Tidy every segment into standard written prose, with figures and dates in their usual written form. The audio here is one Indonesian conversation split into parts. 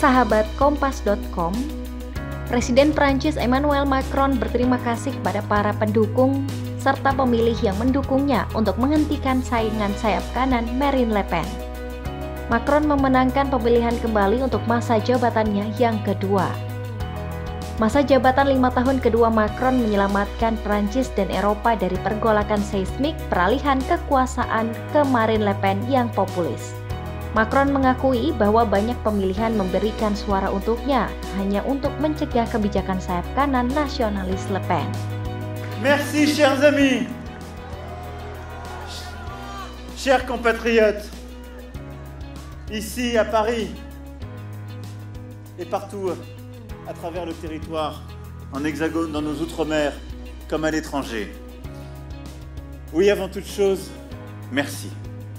sahabat Kompas.com, Presiden Prancis Emmanuel Macron berterima kasih kepada para pendukung serta pemilih yang mendukungnya untuk menghentikan saingan sayap kanan Marine Le Pen. Macron memenangkan pemilihan kembali untuk masa jabatannya yang kedua. Masa jabatan 5 tahun kedua Macron menyelamatkan Prancis dan Eropa dari pergolakan seismik peralihan kekuasaan ke Marine Le Pen yang populis. Macron mengakui bahwa banyak pemilihan memberikan suara untuknya hanya untuk mencegah kebijakan sayap kanan nasionalis Le Pen. Merci chers amis, chers compatriotes, ici à Paris et partout à travers le territoire, en hexagone, dans nos outre-mer, comme à l'étranger. Oui, avant toute chose, merci.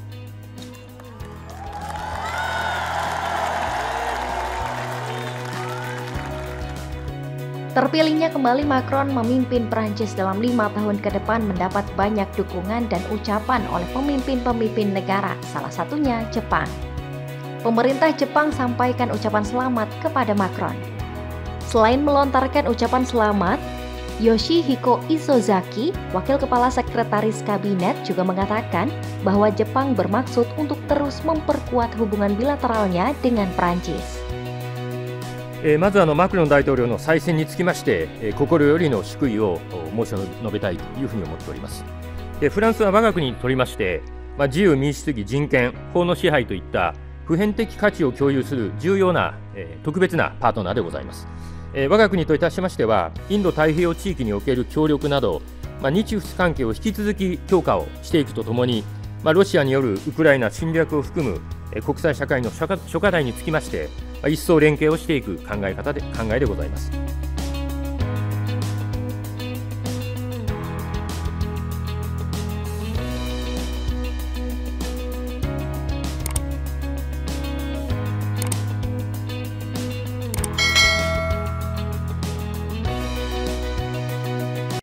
Terpilihnya kembali Macron memimpin Prancis dalam 5 tahun ke depan mendapat banyak dukungan dan ucapan oleh pemimpin-pemimpin negara, salah satunya Jepang. Pemerintah Jepang sampaikan ucapan selamat kepada Macron. Selain melontarkan ucapan selamat, Yoshihiko Isozaki, Wakil Kepala Sekretaris Kabinet, juga mengatakan bahwa Jepang bermaksud untuk terus memperkuat hubungan bilateralnya dengan Prancis. まずマクロン大統領の再選につきまして、心よりの祝意を申し述べたいというふうに思っております。フランスは我が国にとりまして、自由民主主義、人権、法の支配といった普遍的価値を共有する重要な、特別なパートナーでございます。我が国といたしましては、インド太平洋地域における協力など、日仏関係を引き続き強化をしていくとともに、ロシアによるウクライナ侵略を含む国際社会の諸課題につきまして、一層連携をしていく考えでございます。